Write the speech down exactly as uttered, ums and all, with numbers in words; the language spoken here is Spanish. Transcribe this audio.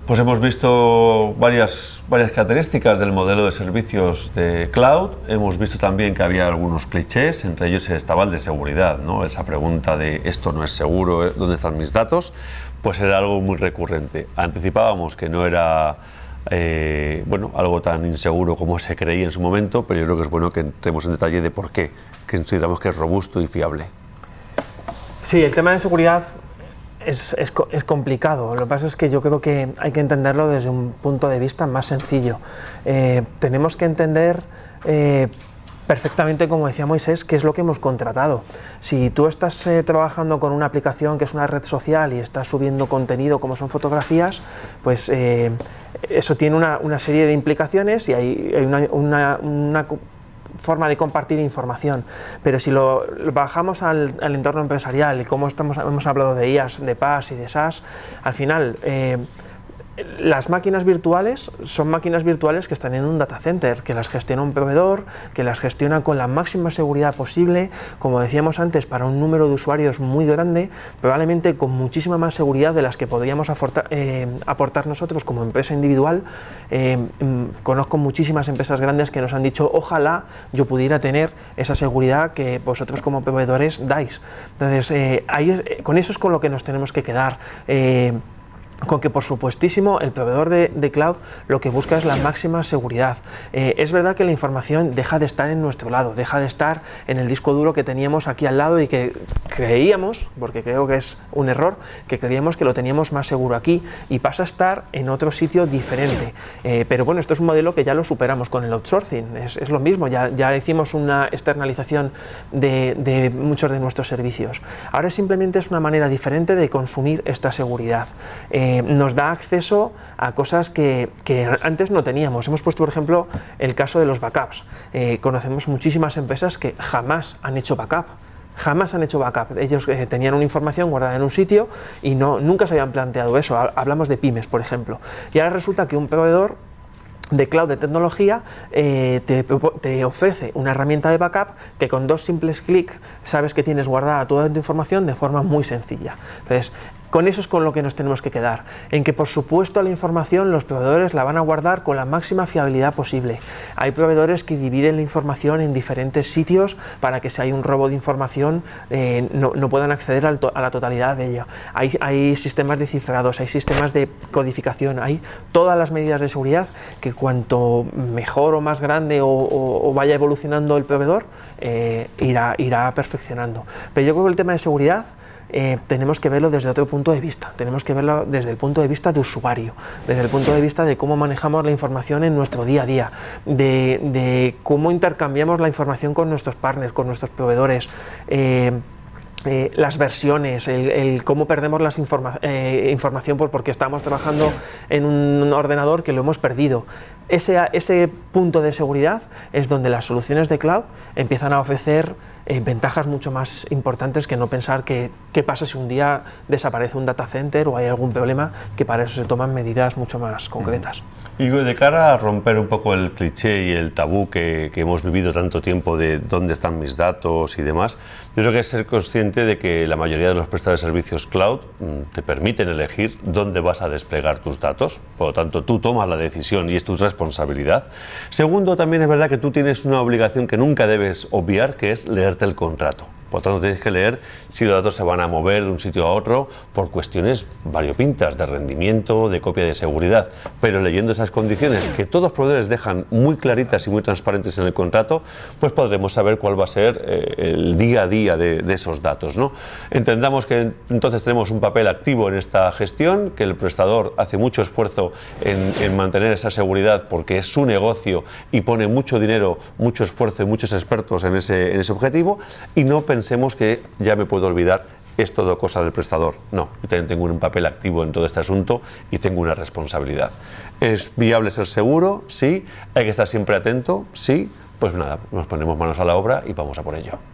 Pues hemos visto varias, varias características del modelo de servicios de cloud. Hemos visto también que había algunos clichés, entre ellos estaba el de seguridad, ¿no? Esa pregunta de esto no es seguro, ¿dónde están mis datos? Pues era algo muy recurrente. Anticipábamos que no era eh, bueno, algo tan inseguro como se creía en su momento, pero yo creo que es bueno que entremos en detalle de por qué, que consideramos que es robusto y fiable. Sí, el tema de seguridad es, es, es complicado. Lo que pasa es que yo creo que hay que entenderlo desde un punto de vista más sencillo. Eh, tenemos que entender eh, perfectamente, como decía Moisés, qué es lo que hemos contratado. Si tú estás eh, trabajando con una aplicación que es una red social y estás subiendo contenido como son fotografías, pues eh, eso tiene una, una serie de implicaciones y hay, hay una, una, una forma de compartir información, pero si lo, lo bajamos al, al entorno empresarial y como estamos, hemos hablado de I A S, de P A S y de SaaS, al final eh, las máquinas virtuales son máquinas virtuales que están en un data center, que las gestiona un proveedor, que las gestiona con la máxima seguridad posible, como decíamos antes, para un número de usuarios muy grande, probablemente con muchísima más seguridad de las que podríamos aportar, eh, aportar nosotros como empresa individual. Eh, conozco muchísimas empresas grandes que nos han dicho, ojalá yo pudiera tener esa seguridad que vosotros como proveedores dais. Entonces, eh, ahí, con eso es con lo que nos tenemos que quedar. Eh, con que por supuestísimo el proveedor de, de cloud lo que busca es la máxima seguridad. Eh, es verdad que la información deja de estar en nuestro lado, deja de estar en el disco duro que teníamos aquí al lado y que creíamos, porque creo que es un error, que creíamos que lo teníamos más seguro aquí y pasa a estar en otro sitio diferente. Eh, pero bueno, esto es un modelo que ya lo superamos con el outsourcing, es, es lo mismo, ya, ya hicimos una externalización de, de muchos de nuestros servicios. Ahora simplemente es una manera diferente de consumir esta seguridad. Eh, nos da acceso a cosas que, que antes no teníamos. Hemos puesto, por ejemplo, el caso de los backups. Eh, conocemos muchísimas empresas que jamás han hecho backup. Jamás han hecho backup. Ellos eh, tenían una información guardada en un sitio y no, nunca se habían planteado eso. Hablamos de pymes, por ejemplo. Y ahora resulta que un proveedor de cloud de tecnología eh, te, te ofrece una herramienta de backup que con dos simples clics sabes que tienes guardada toda tu información de forma muy sencilla. Entonces, con eso es con lo que nos tenemos que quedar, en que por supuesto la información los proveedores la van a guardar con la máxima fiabilidad posible. Hay proveedores que dividen la información en diferentes sitios para que si hay un robo de información eh, no, no puedan acceder al to a la totalidad de ella. Hay, hay sistemas de cifrados, hay sistemas de codificación, hay todas las medidas de seguridad que cuanto mejor o más grande o, o, o vaya evolucionando el proveedor eh, irá, irá perfeccionando. Pero yo creo que el tema de seguridad Eh, tenemos que verlo desde otro punto de vista, tenemos que verlo desde el punto de vista de usuario, desde el punto de vista de cómo manejamos la información en nuestro día a día, de, de cómo intercambiamos la información con nuestros partners, con nuestros proveedores, eh, Eh, las versiones, el, el cómo perdemos la informa eh, información por, porque estamos trabajando en un ordenador que lo hemos perdido. Ese, ese punto de seguridad es donde las soluciones de cloud empiezan a ofrecer eh, ventajas mucho más importantes que no pensar que qué pasa si un día desaparece un data center o hay algún problema, que para eso se toman medidas mucho más concretas. Y de cara a romper un poco el cliché y el tabú que, que hemos vivido tanto tiempo de dónde están mis datos y demás, yo creo que es ser consciente de que la mayoría de los prestadores de servicios cloud te permiten elegir dónde vas a desplegar tus datos, por lo tanto tú tomas la decisión y es tu responsabilidad. Segundo, también es verdad que tú tienes una obligación que nunca debes obviar, que es leerte el contrato. Por lo tanto, tienes que leer si los datos se van a mover de un sitio a otro por cuestiones variopintas de rendimiento, de copia de seguridad, pero leyendo esas condiciones que todos los proveedores dejan muy claritas y muy transparentes en el contrato, pues podremos saber cuál va a ser eh, el día a día de, de esos datos, ¿no? Entendamos que entonces tenemos un papel activo en esta gestión, que el prestador hace mucho esfuerzo en, en mantener esa seguridad porque es su negocio y pone mucho dinero, mucho esfuerzo y muchos expertos en ese, en ese objetivo, y no pensamos Pensemos que ya me puedo olvidar, es todo cosa del prestador. No, yo también tengo un papel activo en todo este asunto y tengo una responsabilidad. ¿Es viable ser seguro? Sí. ¿Hay que estar siempre atento? Sí. Pues nada, nos ponemos manos a la obra y vamos a por ello.